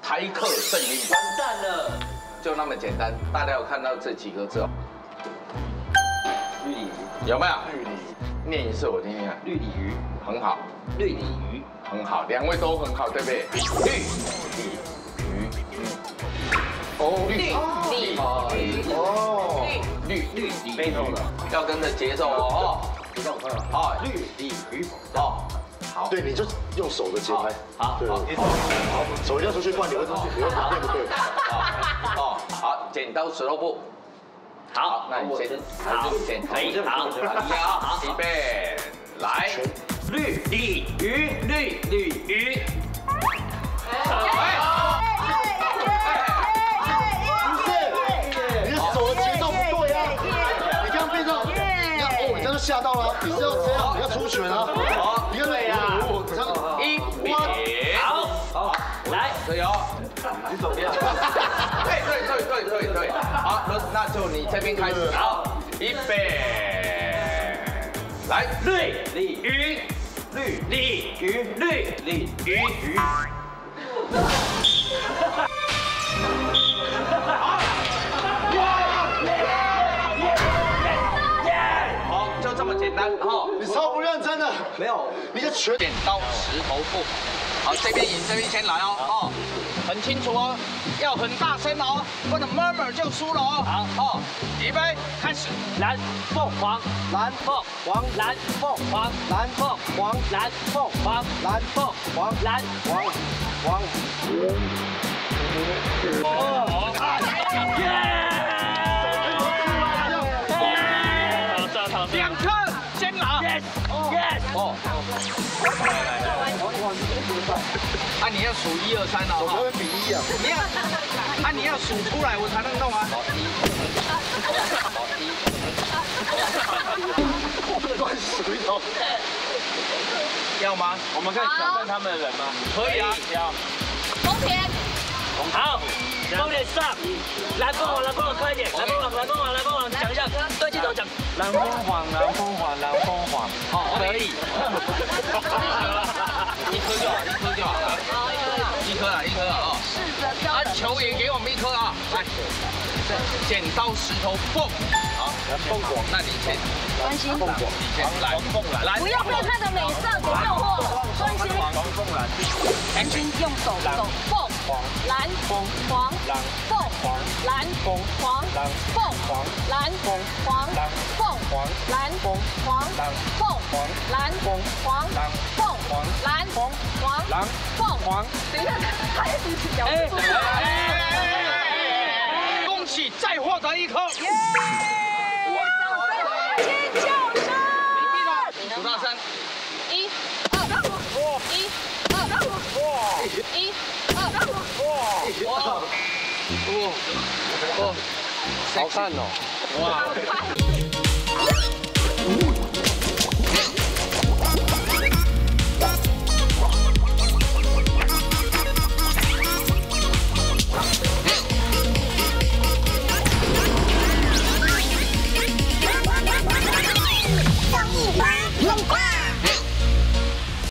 台客圣婴。 完蛋了， 就那么简单。大家有看到这几个字哦？ 绿鲤鱼， 有没有？ 绿鲤鱼， 念一次我听听看。 绿鲤鱼， 很好， 绿鲤鱼， 很好，两位都很好，对不对？绿鲤鱼，哦，绿哦，绿背头了， 要跟着节奏哦。 节奏快了。 好，绿鲤鱼哦，好， 对，你就用手的节拍。 好， 对， 好， 手一定要出去，不然你会出去，你会对不对？ 哦，好，剪刀石头布。好，那你先， 好， 剪， 可以，好， 好，预备，来， 绿鲤鱼，绿鲤鱼。 你的手的节奏不对啊！你这样变成，你看哦，你这样就吓到了，你是要这样，你要出拳啊！ 好， 你看对呀，这样一比， 好，来， 加油！ 你走掉。 对，好，那就你这边开始，好，预备，来， 绿鲤鱼，绿鲤鱼，绿鲤鱼。 好，就这么简单哈。 你超不认真的， 没有， 你的拳剪刀石头布，好，这边赢，这边先来哦，哦，很清楚哦，要很大声哦，不能 murmur 就输了哦。好，哦，预备，开始。 蓝凤凰，蓝凤凰，蓝凤凰，蓝凤凰，蓝凤凰，蓝凤凰，蓝凤凰。 两颗先拿。 Yes。 哦。啊，你要数1、2、3哦。 我们比1啊。 你要，啊，你要数出来我才能弄啊。 乱数一通。 要吗？ 我们可以挑战他们的人吗？ 可以啊。 要。 丰田， 好，重点上，蓝凤凰，蓝凤凰，快一点，蓝凤凰，蓝凤凰，蓝凤凰，讲一下，对镜头讲。 蓝凤凰，蓝凤凰，蓝凤凰。 好，可以。一颗就好，一颗啊哦。啊，球也给我们1颗啊，来，剪刀石头布，好，凤凰，那你先， 专心， 你先来，来， 不要被它的美色给诱惑，专心，专心用手，凤凰，蓝凤凰，凤凰，蓝凤凰，凤凰，蓝凤凰，凤凰，蓝凤凰，凤凰，蓝凤凰，凤凰，蓝凤凰，凤凰。等一下，他一直咬不住。 恭喜再获得1颗。 尖叫声！ 数到3。 1、2、1、2、1、2。 哇， 好看哦！ 哇。